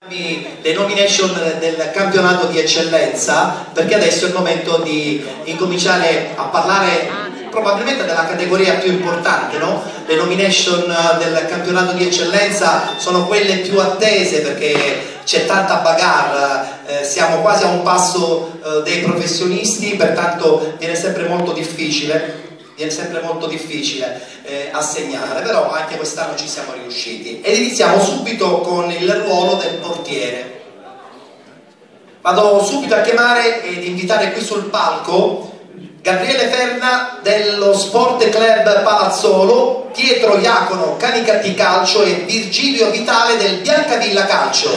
Le nomination del campionato di eccellenza, perché adesso è il momento di incominciare a parlare probabilmente della categoria più importante, no? Le nomination del campionato di eccellenza sono quelle più attese perché c'è tanta bagarre, siamo quasi a un passo dei professionisti, pertanto viene sempre molto difficile assegnare, però anche quest'anno ci siamo riusciti ed iniziamo subito con il ruolo del portiere. Vado subito a chiamare ed invitare qui sul palco Gabriele Ferna dello Sport Club Palazzolo, Pietro Iacono Canicattì Calcio e Virgilio Vitale del Biancavilla Calcio.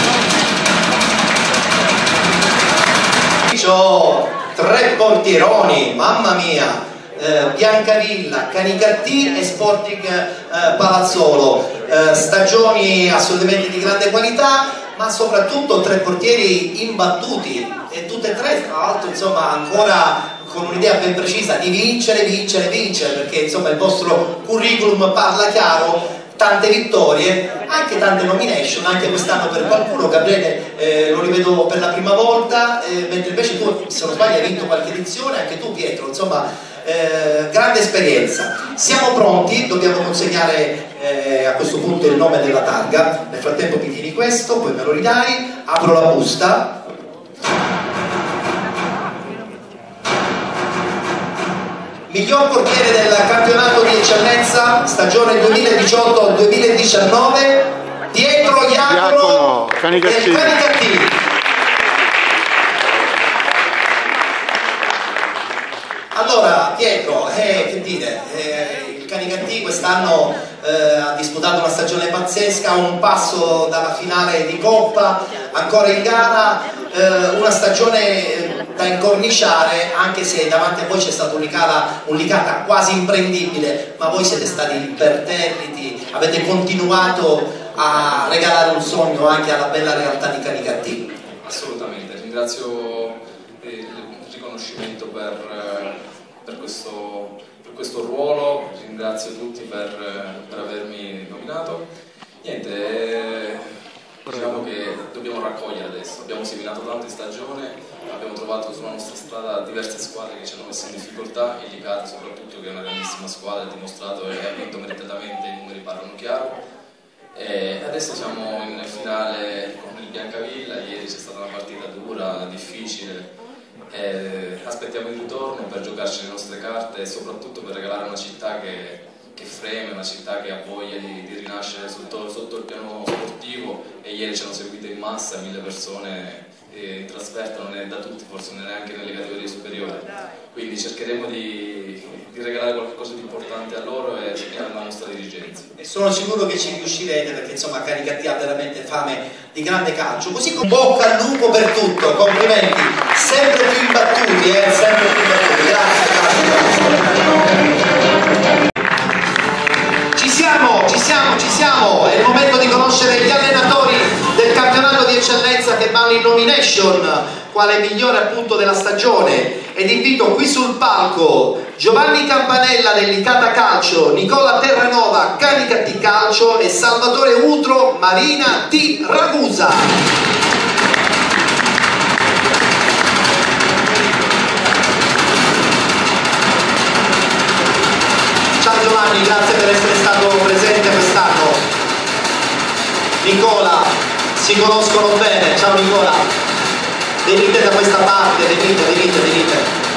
Ho tre portieroni, mamma mia! Biancavilla, Canicattì e Sporting Palazzolo, stagioni assolutamente di grande qualità, ma soprattutto tre portieri imbattuti e tutte e tre tra l'altro insomma ancora con un'idea ben precisa di vincere, perché insomma il vostro curriculum parla chiaro, tante vittorie, anche tante nomination, anche quest'anno per qualcuno. Gabriele lo rivedo per la prima volta, mentre invece tu, se non sbaglio, hai vinto qualche edizione, anche tu Pietro, insomma grande esperienza. Siamo pronti, dobbiamo consegnare a questo punto il nome della targa. Nel frattempo mi tieni questo, poi me lo ridai, apro la busta. Miglior portiere del campionato di eccellenza stagione 2018-2019 Pietro Iacono Canicattì. Allora Pietro, che dire, il Canicattì quest'anno ha disputato una stagione pazzesca, un passo dalla finale di Coppa, ancora in gara, una stagione da incorniciare, anche se davanti a voi c'è stata un'Licata quasi imprendibile, ma voi siete stati imperterriti, avete continuato a regalare un sogno anche alla bella realtà di Canicattì. Assolutamente, ringrazio il riconoscimento per questo ruolo, ringrazio tutti per avermi nominato. Niente, diciamo che dobbiamo raccogliere adesso, abbiamo seminato tanto in stagione, abbiamo trovato sulla nostra strada diverse squadre che ci hanno messo in difficoltà, il Licata soprattutto, che è una grandissima squadra, ha dimostrato e ha vinto meritatamente, i numeri parlano chiaro. E adesso siamo in finale con il Biancavilla, ieri c'è stata una partita dura, difficile, aspettiamo il ritorno per giocarci le nostre carte e soprattutto per regalare una città che freme, una città che ha voglia di rinascere sotto il piano sportivo, e ieri ci hanno seguito in massa 1000 persone in trasferta, non è da tutti, forse neanche nelle categorie superiori, quindi cercheremo di regalare qualcosa di importante a loro e alla nostra dirigenza. E sono sicuro che ci riuscirete, perché insomma Canicattì ha veramente fame di grande calcio, così con bocca al lupo per tutto, complimenti, sempre più imbattuti, sempre più imbattuti, grazie. Ci siamo, è il momento di conoscere gli allenatori del campionato di eccellenza che vanno in nomination quale migliore appunto della stagione, ed invito qui sul palco Giovanni Campanella del Licata Calcio, Nicola Terranova Canicattì Calcio e Salvatore Utro Marina di Ragusa. Ciao Giovanni, grazie per essere stato presente quest'anno. Nicola, si conoscono bene, ciao Nicola. Venite da questa parte, venite.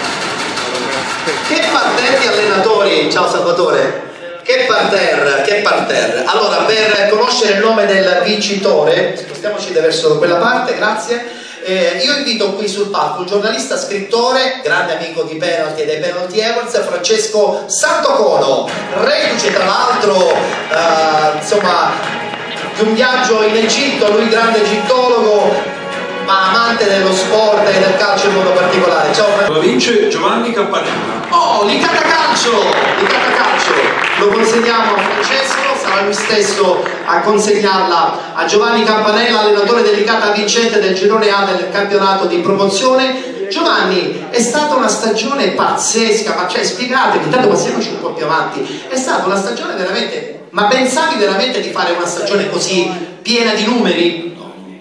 Che parterre di allenatori, ciao Salvatore. Che parterre. Allora, per conoscere il nome del vincitore, spostiamoci verso quella parte, grazie. Io invito qui sul palco un giornalista, scrittore, grande amico di penalty e dei Penalty Awards, Francesco Santocono, reduce tra l'altro insomma di un viaggio in Egitto, lui grande egittologo ma amante dello sport e del calcio in modo particolare. Ciao. La vince Giovanni Campanella. Oh, Licata Calcio, lo consegniamo a Francesco, sarà lui stesso a consegnarla a Giovanni Campanella, allenatore del Licata vincente del girone A del campionato di promozione. Giovanni, è stata una stagione pazzesca, ma cioè spiegatemi, intanto passiamoci un po' più avanti, è stata una stagione veramente, ma pensavi veramente di fare una stagione così piena di numeri?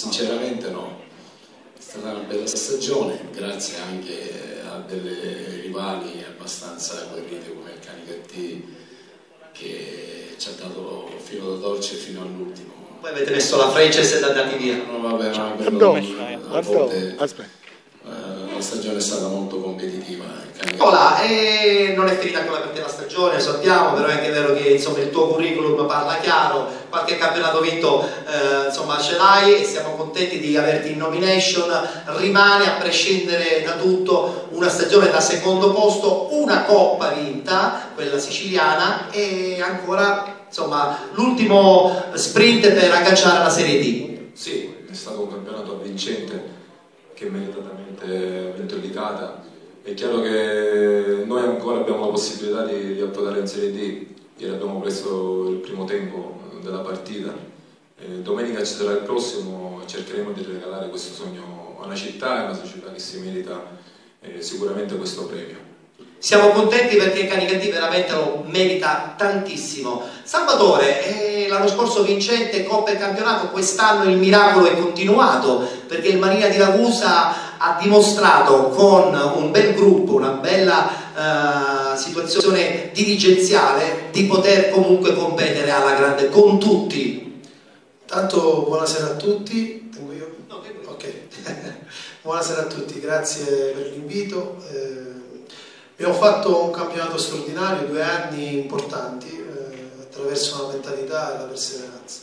Sinceramente no, è stata una bella stagione, grazie anche a delle rivali abbastanza agguerrite come il Canicattì, che ci ha dato filo da dolce fino all'ultimo. Poi avete messo la freccia e siete andati via. No, vabbè, ma a volte la stagione è stata molto competitiva. Nicola, non è finita ancora per te la stagione, lo sappiamo, però è anche vero che insomma, il tuo curriculum parla chiaro, qualche campionato vinto insomma, ce l'hai e siamo contenti di averti in nomination. Rimane, a prescindere da tutto, una stagione da secondo posto, una coppa vinta, quella siciliana, e ancora insomma, l'ultimo sprint per agganciare la Serie D. Sì, è stato un campionato avvincente che meritatamente ha vinto il Licata. È chiaro che noi ancora abbiamo la possibilità di approdare in Serie D. Ieri abbiamo preso il primo tempo della partita. Domenica ci sarà il prossimo e cercheremo di regalare questo sogno a una città e a una società che si merita sicuramente questo premio. Siamo contenti perché Canicattì veramente lo merita tantissimo. Salvatore, l'anno scorso vincente Coppa e Campionato, quest'anno il miracolo è continuato perché il Marina di Ragusa ha dimostrato con un bel gruppo, una bella situazione dirigenziale di poter comunque competere alla grande con tutti. Tanto buonasera a tutti. Tengo io? No, tengo io. Ok. Buonasera a tutti, grazie per l'invito. Abbiamo fatto un campionato straordinario, 2 anni importanti, attraverso una mentalità e la perseveranza.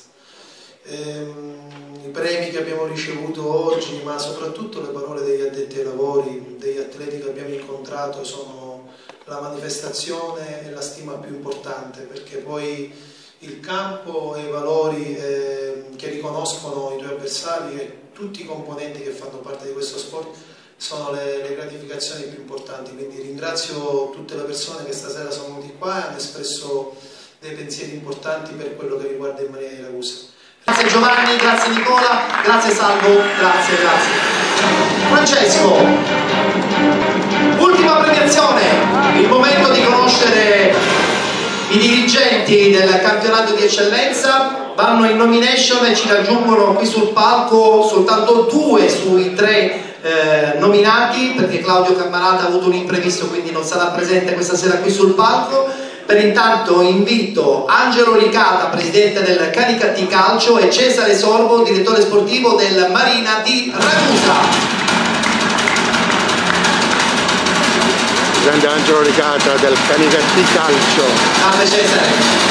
I premi che abbiamo ricevuto oggi, ma soprattutto le parole degli addetti ai lavori, degli atleti che abbiamo incontrato, sono la manifestazione e la stima più importante, perché poi il campo e i valori che riconoscono i tuoi avversari e tutti i componenti che fanno parte di questo sport sono le gratificazioni più importanti. Quindi ringrazio tutte le persone che stasera sono venute qua e hanno espresso dei pensieri importanti per quello che riguarda il Marina di Ragusa. Grazie Giovanni, grazie Nicola, grazie Salvo, grazie. Francesco, ultima premiazione, il momento di conoscere i dirigenti del campionato di eccellenza. Vanno in nomination e ci raggiungono qui sul palco soltanto 2 sui 3 nominati, perché Claudio Cammarata ha avuto un imprevisto, quindi non sarà presente questa sera qui sul palco. Per intanto invito Angelo Licata, presidente del Canicattì Calcio, e Cesare Sorbo, direttore sportivo del Marina di Ragusa. Grande Angelo Licata del Canicattì Calcio. Grande Cesare.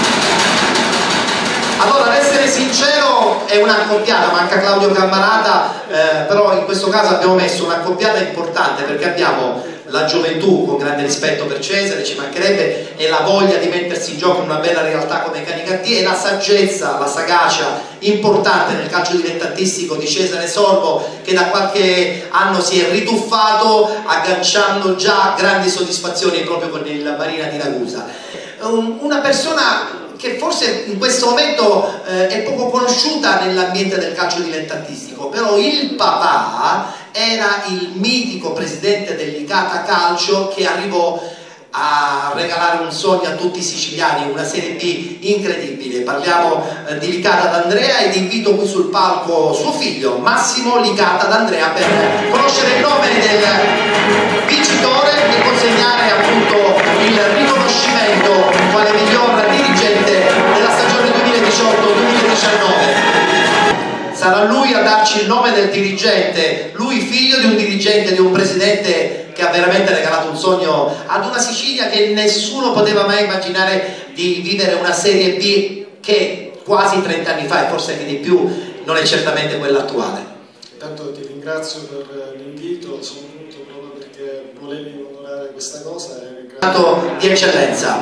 Allora, ad essere sincero, è un'accoppiata, manca Claudio Cammarata, però in questo caso abbiamo messo un'accoppiata importante perché abbiamo la gioventù, con grande rispetto per Cesare, ci mancherebbe, e la voglia di mettersi in gioco in una bella realtà come Canicattì, e la saggezza, la sagacia importante nel calcio dilettantistico di Cesare Sorbo, che da qualche anno si è rituffato agganciando già grandi soddisfazioni proprio con il Marina di Ragusa. Una persona che forse in questo momento è poco conosciuta nell'ambiente del calcio dilettantistico, però il papà era il mitico presidente del Licata Calcio, che arrivò a regalare un sogno a tutti i siciliani, una Serie B incredibile. Parliamo di Licata d'Andrea, ed invito qui sul palco suo figlio Massimo Licata d'Andrea per conoscere il nome del vincitore e consegnare appunto il riconoscimento quale miglior dirigente della stagione 2018-2019. Sarà lui a darci il nome del dirigente, lui figlio di un dirigente, di un presidente che ha veramente regalato un sogno ad una Sicilia che nessuno poteva mai immaginare di vivere una Serie B che quasi 30 anni fa, e forse anche di più, non è certamente quella attuale. Intanto ti ringrazio per l'invito, sono venuto proprio perché volevi onorare questa cosa. Di eccellenza.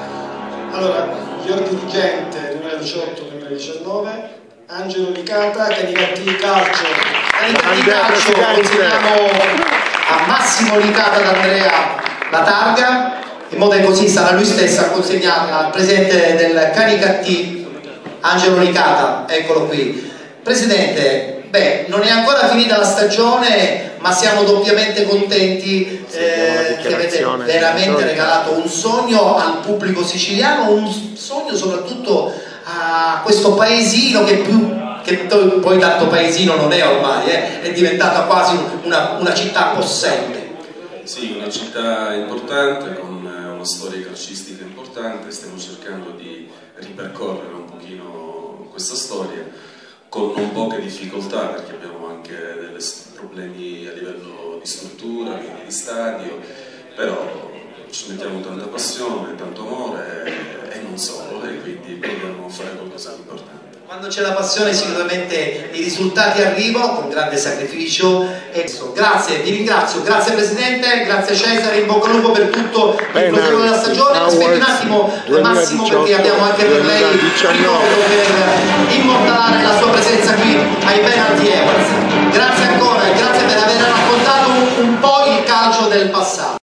Allora, miglior dirigente 2018-2019, Angelo Licata, Canicattì Calcio. Canicattì Calcio, consegniamo a Massimo Licata d'Andrea la targa, in modo che così sarà lui stesso a consegnarla al presidente del Canicattì, Angelo Licata. Eccolo qui. Presidente, beh, non è ancora finita la stagione, ma siamo doppiamente contenti che avete veramente regalato un sogno al pubblico siciliano, un sogno soprattutto a questo paesino che più che poi tanto paesino non è ormai, è diventata quasi una città possente. Sì, una città importante con una storia calcistica importante, stiamo cercando di ripercorrere un pochino questa storia con non poche difficoltà, perché abbiamo anche dei problemi a livello di struttura, quindi di stadio, però ci mettiamo tanta passione, tanto amore e non solo, e quindi proviamo a fare qualcosa di importante. Quando c'è la passione sicuramente i risultati arrivano con grande sacrificio. Grazie, vi ringrazio, grazie Presidente, grazie Cesare, in bocca al lupo per tutto il proseguo della stagione. Aspetti un attimo Massimo, perché abbiamo anche per lei il ricordo per immortalare la sua presenza qui ai Penalty Awards. Grazie ancora e grazie per aver raccontato un po' il calcio del passato.